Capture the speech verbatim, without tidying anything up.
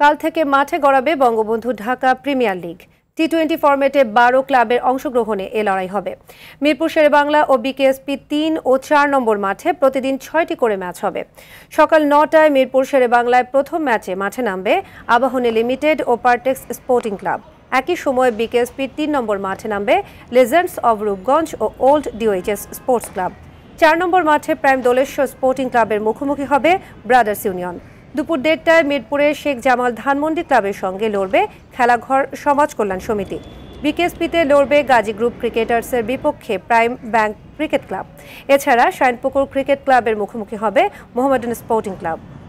কাল থেকে মাঠে গড়াবে Bangabandhu Dhaka premier league. T twenty ফরম্যাটে বারো ক্লাবের অংশগ্রহণে এ লড়াই হবে। মিরপুর শেরেবাংলা ও বিকেএসপি তিন ও চার নম্বর মাঠে প্রতিদিন ছয়টি করে ম্যাচ হবে। সকাল নটায় মিরপুর শেরেবাংলায় প্রথম ম্যাচে মাঠে নামবে আবাহনী লিমিটেড ও পারটেক্স স্পোর্টিং ক্লাব। একই সময় বিকেএসপির তিন নম্বর মাঠে নামবে লেজেন্ডস অব রূপগঞ্জ ও ওল্ড ডিওএইচএস স্পোর্টস ক্লাব। চার নম্বর মাঠে প্রাইম দোলেশ্বর স্পোর্টিং ক্লাবের মুখোমুখি হবে ব্রাদার্স ইউনিয়ন। দুপুর দেড়টায় মিরপুরে শেখ জামাল ধানমন্ডি ক্লাবের সঙ্গে লড়বে খেলাঘর সমাজ কল্যাণ সমিতি। বিকেএসপিতে লড়বে গাজী গ্রুপ ক্রিকেটার্সের বিপক্ষে প্রাইম ব্যাংক ক্রিকেট ক্লাব। এছাড়া শাইনপুকুর ক্রিকেট ক্লাবের মুখোমুখি হবে মোহামেডান স্পোর্টিং ক্লাব।